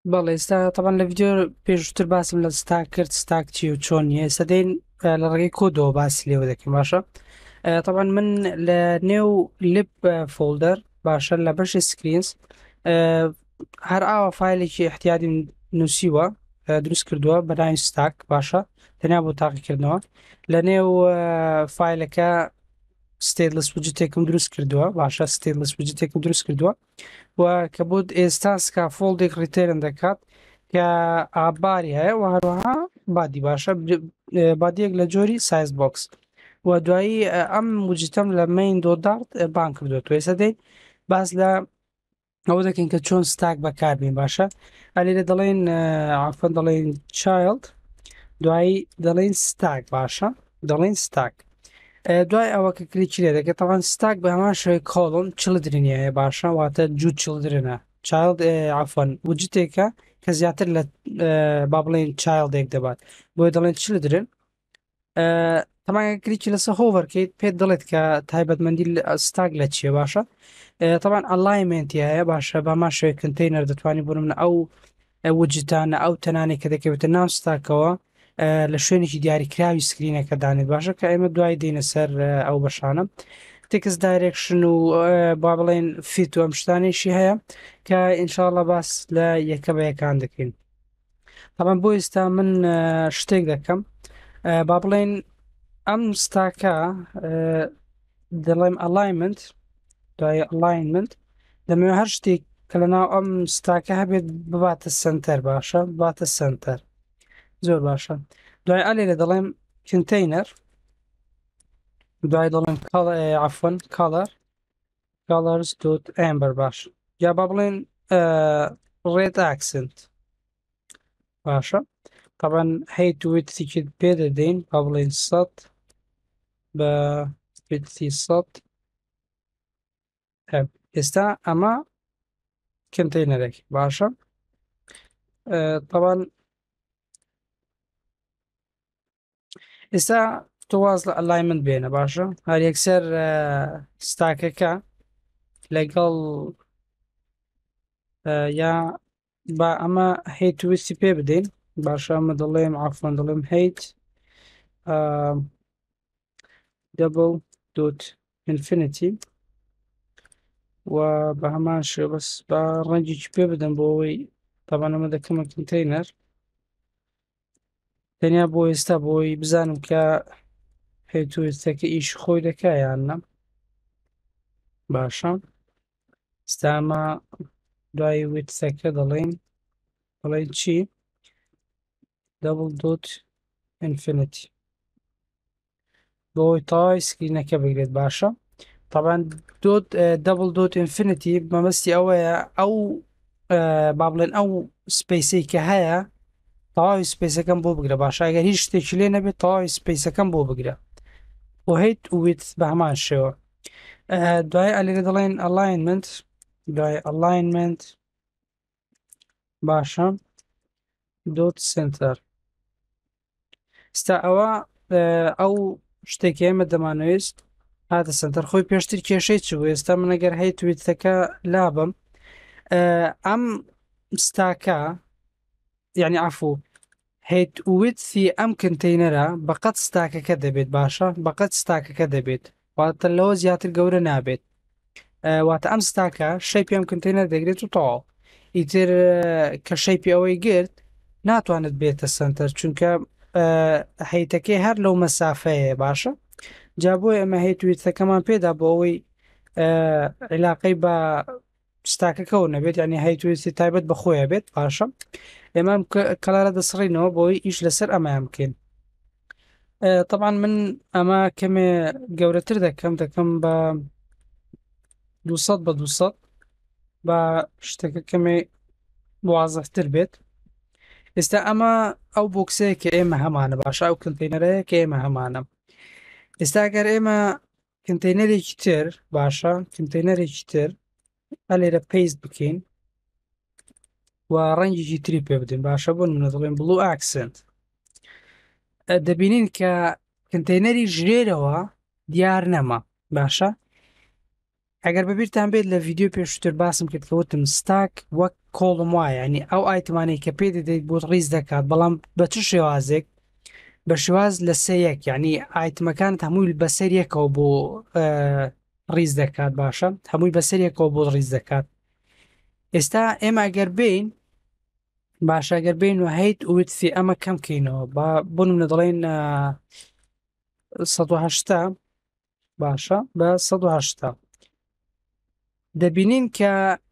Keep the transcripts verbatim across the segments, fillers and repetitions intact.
بەڵێ ئێستا تەبەن لە ڤیدیۆ پێشووتر باسم لە ستاک کرد ستاک چی و چۆن نییە ئێستا دێن لە ڕێگەی کۆدەوە باسی لێوە دەکەین باشە. تەبەن من لە نێو لپ فۆلدەر باشە لە بەشی سکرینس هەر ئاوە فایلێکی احتیاجی نووسیوە دروست کردووە بەناوی ستاک باشە تەنیا بۆ تاقیکردنەوە لە نێو فایلەکە ستیتلس وجتێکم دروست کردووە باشە ستیتلس وجتێکم دروست کردووە و کە بۆ ئێستا سکافۆڵدێک ڕیتێرن دەکات کە ئاباری هەیە و هەروەها بادی باشە بادیەک لە جۆری سایز بۆکس و دوایی ئەم وجتەم لە مین دۆدارت بان کردوێت و ێستا دەین باس لە ئەوە دەکەین کە چۆن ستاک بەکاربین باشە ئەلێرە دەڵێن ئافەن دەڵێن چایلد دوایی دەڵێن ستاک باشە دەڵێن ستاک دوای ئەوە کە کلیکی لێ دەکەێت تاوان ستاک بە هەمان شوی کۆڵن چلدرنیە باشە واتە جوود چلدرنە چایلد ئافەن وجتێکە کە زیاتر لە با بڵێن چایلدێک دەبات بۆی دەڵێن چلدرن تەماگە کلیکی لەسەر هۆڤەرکەیت پێت دەڵێت کە تایبەتمەندی ستاک لە چیە باشە طبعا ئەلایمنتی هەیە باشە بەما شوێ کنتینەر دەتوانانی بڕم ئەو وجدانە ئەو تەنانێک کە دەکەوێتە ناو ستاکەوە لە شوێنێکی دیاریکراوی سکرینەکە دانێت باشە کە ئێمە دوای دێنە سەر ئەو بەشانە تێکس دایرێکشن و با بڵێن فیت و ئەم شتانێکی هەیە کە ئینشاءڵە باس لە یەکە بە یەکان دەکەین. طبعا بۆ ئێستا من شتێک دەکەم با بڵێن ئەم ستاکە دەڵێم ئەلایمنت دوای ئەلاینمنت دەمەوێت هەر شتێک کە لە ناو ئەم ستاکە هەبێت بباتە سنتەر باشە باتە سنتەر زۆر باشە دوای ئەلێ لە دەڵێم کنتینەر دوای دەڵێن عفوەن کاڵەر کاڵەرز دوت ئەمبەر باش یا با بڵێن ڕێت ئاکسنت باشە طبعا هەیت وێتێکی پێ دەدەین با بڵێن سەد بە پێتی سەد ئێستا ئەمە کنتینەرێکی باشە طبعا ئێستا تواز لە ئەلایمنت بێنە باشە هەر یەکسەر ستاکەکە لەگەڵ یا با ئەمە هەیت ویستی پێ بدەین باشە ئەمە دەڵێم عفوان دەڵێم هەیت دەبڵ دوت ئینفینیتی و بە هەمان شێ بەس بە ڕەنگێکی پێ بدەم بۆ ئەوەی طبعا ئەمە دەکەمە کنتینەر تەنیا بۆ ئێستا بۆی بزانم کە هێتوێستەکە ئیش خۆی دەکا یان نە باشە ئێستامە دوای وێتسەکە دەڵێن دەڵێن چی دەبڵ دوت ئینفینیتی بۆی تاوای سکرینەکە بگرێت باشە طبعا دوت دەبڵ دوت ئینفینیتی مەبەستی ئەوەیە ئەو با بڵێن ئەو سپەیسەی کە هەیە تەواوی سپەیسەکەم بۆ بگرە باشە ئەگەر هیچ شتێکی لێ نەبێت تەواوی سپەیسەکەم بۆ بگرە و هەیت ویت بە هەمان شێوە دوای ئەلێرە دەڵێن ئەلاینمنت دوای ئەلاینمنت باشە دوت سنتەر ستا ئەوە ئەو شتێکی ئێمە دەمانویست هاتە سنتەر خۆی پێشتر کێشەی چ بوو ئێستا من ئەگەر هەیت ویتەکە لابم ئەم ستاکە یعنی عفو هەیت ویتی ئەم کنتینەرە بەقەت ستاکەکە دەبێت باشە بەقەت ستاکەکە دەبێت واتە لەوە زیاتر گەورە نابێت واتە ئەم ستاکە شەیپی ئەم کنتینەر دەگرێت و تەواو ئیتر کە شەیپی ئەوەی گرت ناتوانێت بێتە سنتەر چونکە هەیتەکەی هەر لەو مەسافەیە باشە جا بۆی ئەمە هەیت ویتەکەمان پێدا بۆ ئەوەی عیلاقەی بە ستاکەکەەوە نەبێت ینی هەیتویستی تایبەت بە خۆیە بێت باشە ئێمە کەلارە دەسڕینەوە بۆی ئیش لەسەر ئەمایان بکەین طبعا من ئەمە کەمێ گەورەتر دەکەم دەکەم بە دووسەد بە دووسەد بە شتەکە کەمێ وازەفتر بێت ئێستا ئەمە ئەو بۆکسەیە کە ئێمە هەمانە باشە ئەو کنتینەرەیە کە ئێمە هەمانە ئێستا گەر ئێمە کنتینەرێکی تر باشە کنتینەرێکی تر ئەلێرە پێیست بکەین و ڕەنگێکی تری پێ بدەین باشە بۆن منە دەڵێن بڵو ئاکسنت دەبینین کە کنتینەری ژێرەوە دیار نەما باشە ئەگەر بەبییرتان بێت لە ڤیددیو پێشتر باسم کرد کەوتم ستاک وەک کۆڵم وایە ینی ئەو ئایتمانەی کە پێ دەدەیت بۆ ڕیز دەکات بەڵام بە چ شێوازێک بە شێواز لە سێ یەک یعنی ئایتمەکانت هەمووی بەسەر یەکەوە بۆ ڕیز دەکات باشە هەمووی بەسەر یەکەوە بۆ ڕیز دەکات. ئێستا ئێمە ئەگەر بین باشەگەر بین و هەیت وتفی ئەمە کەم بکەینەوە بۆ نمونە دەڵێن سەد و هەشتا باشە بە سەد و هەشتا دەبینین کە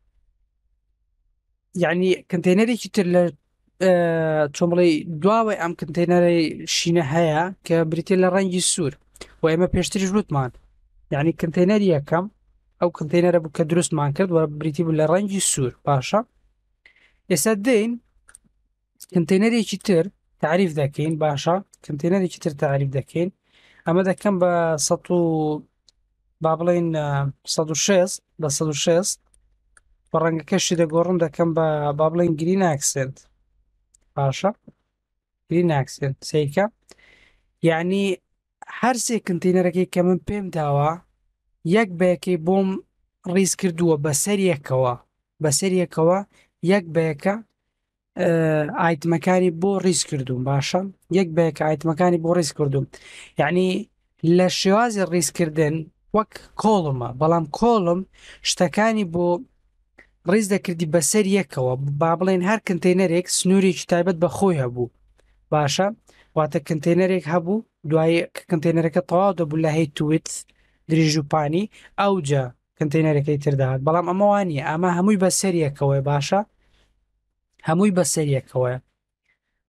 یعنی کەنتێنەرێکی تر لە چۆن بڵێ دواوەی ئەم کەنتێنەرەی شینە هەیە کە بریتێ لە ڕەنگی سوور و ئێمە پێشتریش وتمان یعنی کەنتێنەری یەکەم ئەو کەنتێنەرە بوو کە دروستمان کرد و بریتی بوو لە ڕەنگی سوور باشە. ئێستا دێین کەنتێنەرێکی تر تعریف دەکەین باشە کەنتێنەرێکی تر تعریف دەکەین ئەمە دەکەم بە سەد و با بڵێن سەد و شەست بە سەد و شەست بە ڕەنگەکەشی دەگۆڕم دەکەم بە با بڵێن گرین ئاکسنت باشە گرین ئاکسنت سیکە یعنی هەر سێ کەنتێنەرەکەی کە من پێم داوە یەک بەیەکەی بۆم ڕیز کردووە بەسەر یەکەوە بەسەر یەکەوە یەک بەیەکە ئایتمەکانی بۆ ڕیز کردوم باشە یەک بەیەکە ئایتمەکانی بۆ ڕیز کردوم یعنی لە شێوازی ڕیزکردن وەک کۆڵمە بەڵام کۆڵم شتەکانی بۆ ڕیز دەکردی بەسەر یەکەوە با بڵێن هەر کەنتێنەرێک سنوورێکی تایبەت بە خۆی هەبوو باشە واتە کەنتێنەرێک هەبوو دوای کەنتێنەرەکە تەواو دەبوو لە هەی تویت دریژ و پانی ئەوجا کەنتێنەرەکەی ترداهات بەڵام ئەمەوانە ئەمە هەمووی بەسەر یەکەوەی باشە هەمووی بەسەر یەکەوەیە